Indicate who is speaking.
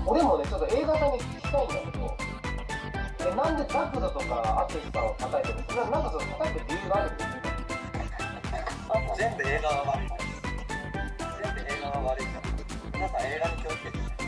Speaker 1: 俺もね、ちょっと映画さんに聞きたいんだけど、なんでザクザとか淳さんを叩いてるんですか？なんかその叩く理由があるんですか？
Speaker 2: 全部映画は悪いです。全部映画は悪いから。皆さん映画に気をつけてね。